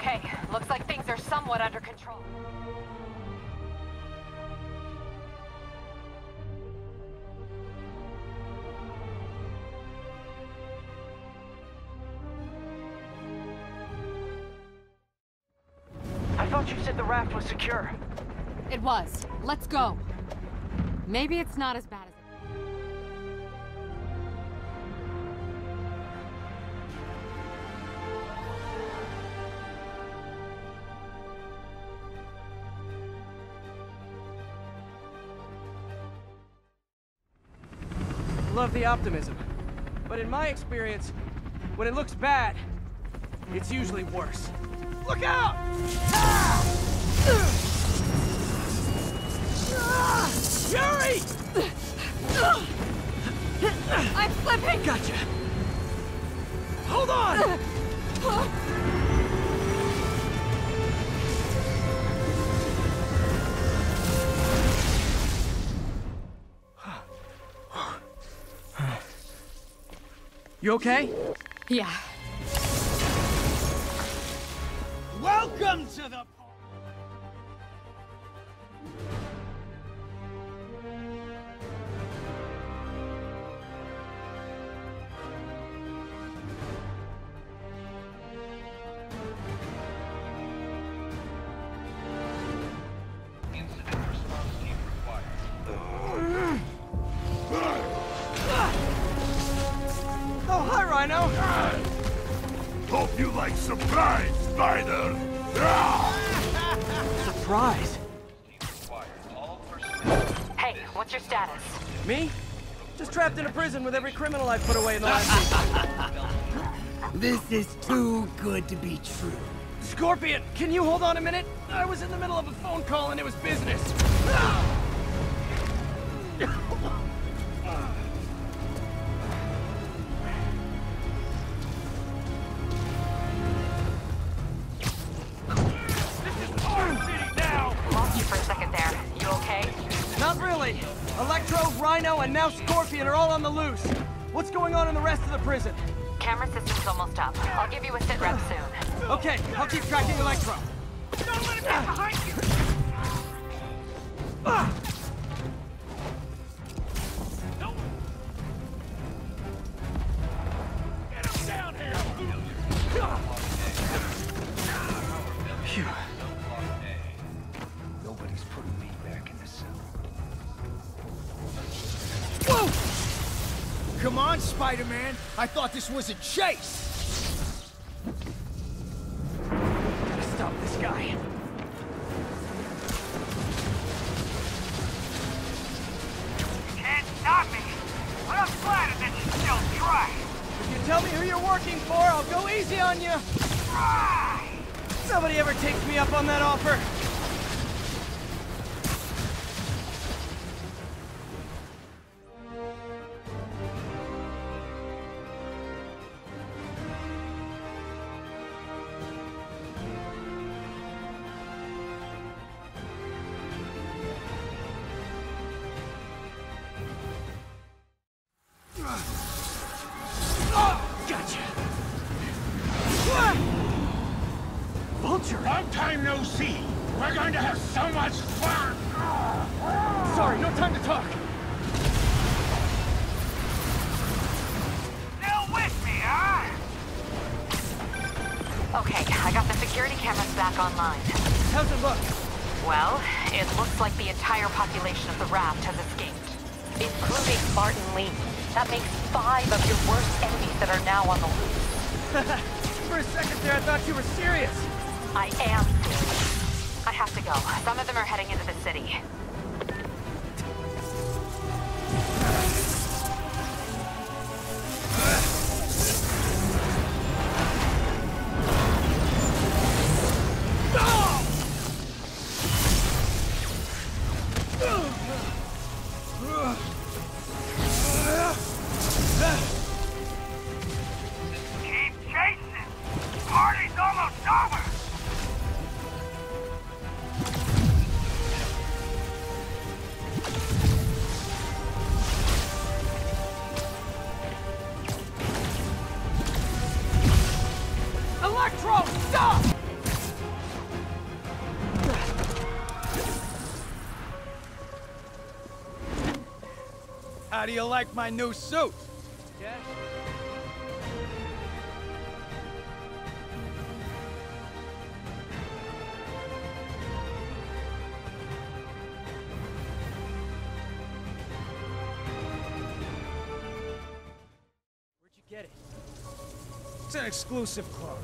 Okay, looks like things are somewhat under control. I thought you said the raft was secure. It was. Let's go. Maybe it's not as bad as Love the optimism. But in my experience, when it looks bad, it's usually worse. Look out! Ah! Yuri! I'm slipping! Gotcha. Hold on! You okay? Yeah. Welcome to the... Incident response team required. Oh, hi, Rhino! Hope you like surprise, Spider! Surprise? Team required. All personnel. Hey, what's your status? Me? Just trapped in a prison with every criminal I put away in the last week. This is too good to be true. Scorpion, can you hold on a minute? I was in the middle of a phone call and it was business. Lost you for a second there. You okay? Not really. Electro, Rhino, and now Scorpion are all on the loose. What's going on in the rest of the prison? Camera system's almost up. I'll give you a sit rep soon. Okay, I'll keep tracking Electro. Don't let him get behind you! Get him down here! Phew. Nobody's putting me back in the cell. Whoa! Come on, Spider-Man! I thought this was a chase! Gotta stop this guy. Can't stop me! But I'm flattered that you still try! If you tell me who you're working for, I'll go easy on you. Try! Nobody ever takes me up on that offer. Gotcha. Vulture! Long time no see! We're going to have so much fun! Sorry, no time to talk. Still with me, huh? Okay, I got the security cameras back online. How's it look? Well, it looks like the entire population of the raft has escaped, including Martin Lee. That makes 5 of your worst enemies that are now on the loose. For a second there, I thought you were serious. I am serious. I have to go. Some of them are heading into the city. Keep chasing! Party's almost over! Electro, stop! How do you like my new suit? Cash? Where'd you get it? It's an exclusive club.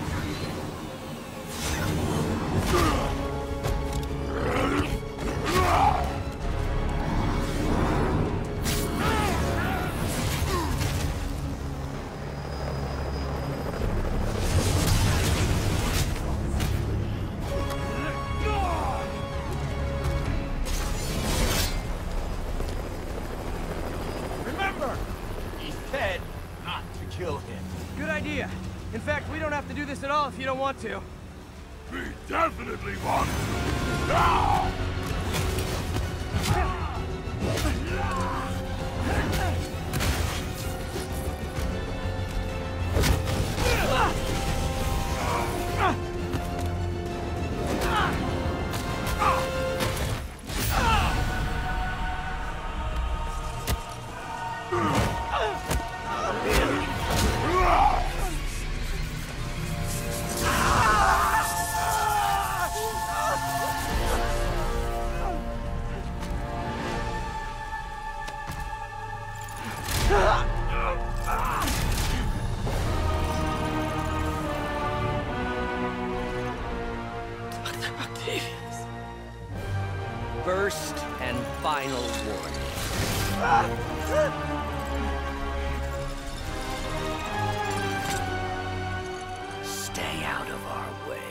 Remember, he said not to kill him. Good idea. In fact, we don't have to do this at all if you don't want to. We definitely want to. First and final warning. Stay out of our way.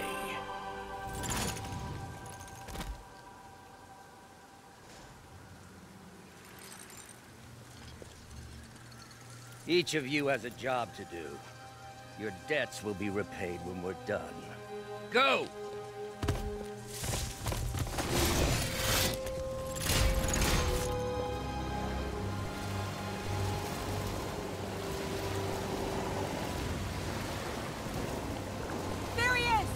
Each of you has a job to do. Your debts will be repaid when we're done. Go! There he is!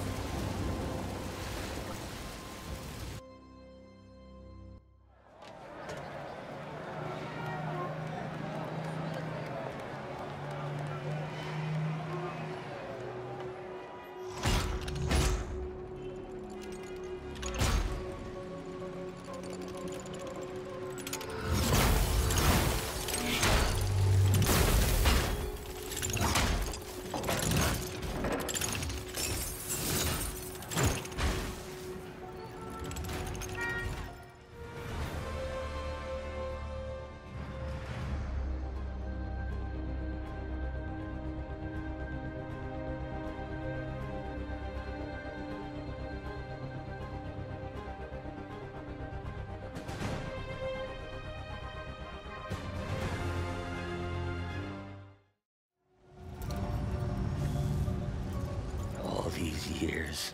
All these years.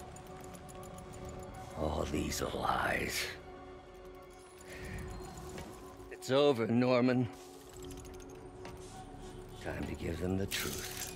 All these lies. It's over, Norman. Time to give them the truth.